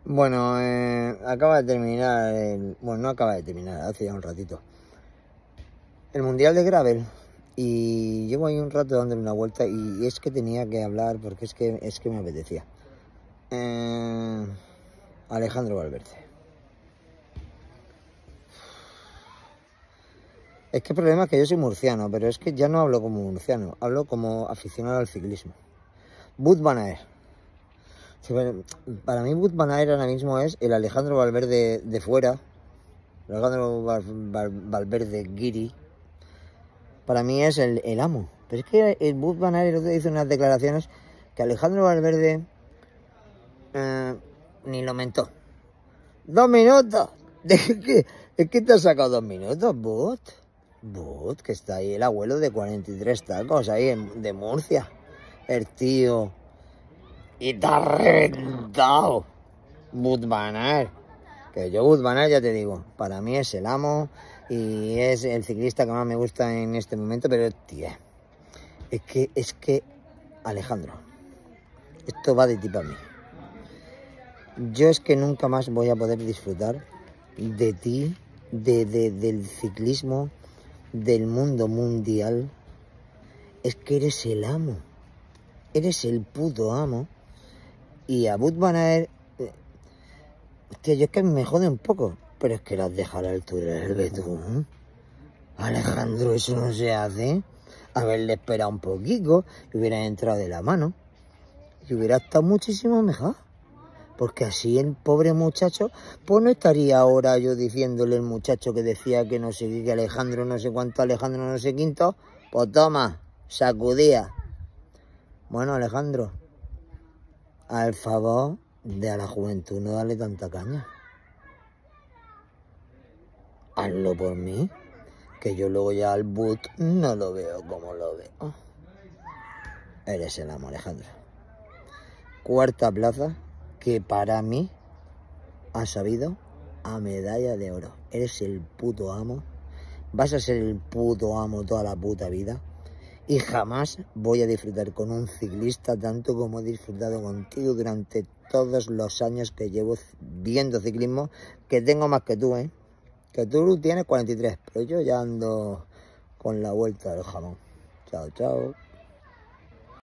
Bueno, acaba de terminar, bueno, no acaba de terminar, hace ya un ratito, el Mundial de Gravel. Y llevo ahí un rato dándole una vuelta y es que tenía que hablar porque es que me apetecía. Alejandro Valverde. Es que el problema es que yo soy murciano, pero es que ya no hablo como murciano, hablo como aficionado al ciclismo. Wout van Aert. Para mí Wout van Aert ahora mismo es el Alejandro Valverde de fuera, Alejandro Valverde Guiri. Para mí es el amo. Pero es que el Wout van Aert hizo unas declaraciones que Alejandro Valverde ni lo mentó. 2 minutos. Es que te has sacado 2 minutos, Wout, que está ahí el abuelo de 43 tacos ahí de Murcia. El tío. Y te ha reventado. Wout van Aert. Que yo Wout van Aert, ya te digo, para mí es el amo y es el ciclista que más me gusta en este momento, pero tía, es que Alejandro, esto va de ti para mí. Yo es que nunca más voy a poder disfrutar de ti, del ciclismo, del mundo mundial. Es que eres el amo, eres el puto amo. Y a Wout van Aert, hostia, yo es que me jode un poco, pero es que las deja a la altura del betún. Alejandro, eso no se hace. Haberle esperado un poquito y hubiera entrado de la mano y hubiera estado muchísimo mejor. Porque así el pobre muchacho, pues no estaría ahora yo diciéndole al muchacho que decía que no sé qué, que Alejandro no sé cuánto, Alejandro no sé quinto, pues toma, sacudía. Bueno, Alejandro, al favor de a la juventud no darle tanta caña. Hazlo por mí, que yo luego ya al Wout no lo veo como lo veo. Eres el amo, Alejandro. 4ª plaza, que para mí ha sabido a medalla de oro. Eres el puto amo. Vas a ser el puto amo toda la puta vida. Y jamás voy a disfrutar con un ciclista tanto como he disfrutado contigo durante todos los años que llevo viendo ciclismo, que tengo más que tú, ¿eh? Que tú tienes 43, pero yo ya ando con la vuelta del jamón. Chao, chao.